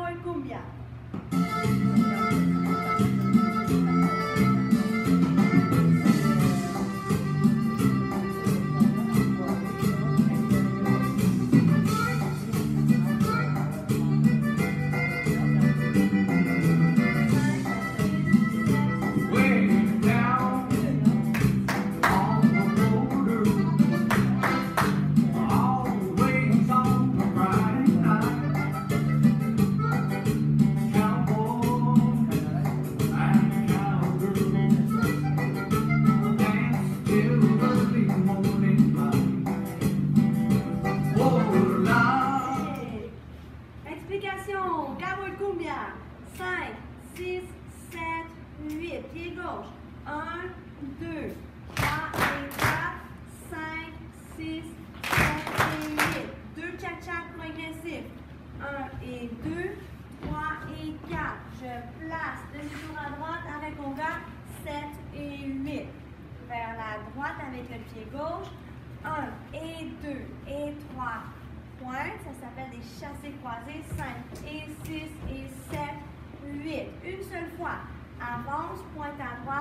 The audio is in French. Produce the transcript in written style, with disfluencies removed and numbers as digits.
Cowboy Cumbia. Explication, Cowboy Cumbia. 5, 6, 7, 8. Pied gauche. 1, 2, 3 et 4, 5, 6, 7 et 8. 2 tchac-tchac progressifs. 1 et 2, 3 et 4. Je place demi-tour à droite avec mon gars. 7 et 8. Vers la droite avec le pied gauche. 1 et 2 et 3. Pointe, ça s'appelle des chassés croisés. 5 et 6 et 7, 8. Une seule fois. Avance, pointe à droite.